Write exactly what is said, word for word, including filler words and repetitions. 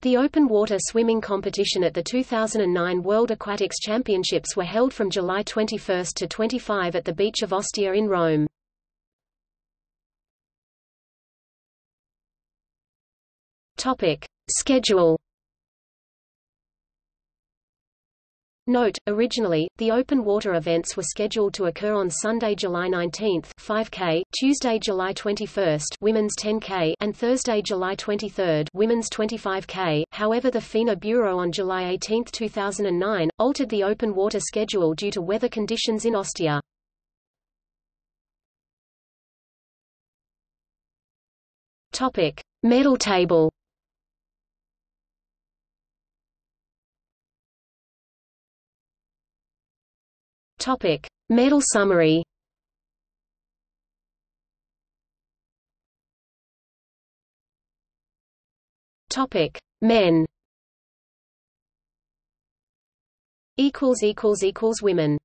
The open water swimming competition at the two thousand nine World Aquatics Championships were held from July twenty-first to twenty-fifth at the beach of Ostia in Rome. Topic: Schedule. Note: originally, the open water events were scheduled to occur on Sunday, July nineteenth, five K, Tuesday, July twenty-first, women's ten K, and Thursday, July twenty-third, women's twenty-five K. However, the FINA Bureau on July eighteenth, two thousand nine, altered the open water schedule due to weather conditions in Ostia. Topic: Medal table. Topic: Medal summary. Topic: Men. Equals equals equals women.